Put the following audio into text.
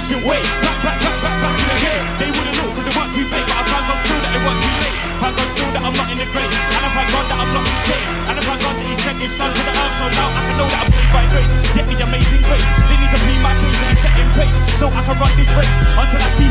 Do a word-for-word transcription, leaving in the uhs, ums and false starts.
Asian way. Back, back, back, back, back in the game. They wouldn't know because they weren't too big, but I thank God still that it weren't too late. Thank God still that I'm not in the grave, and I thank God that I'm not insane, and I thank God that He sent His Son to the earth, so now I can know that I'm saved by grace. Yet the amazing grace, they need to plead my case and be set in place, so I can run this race until I see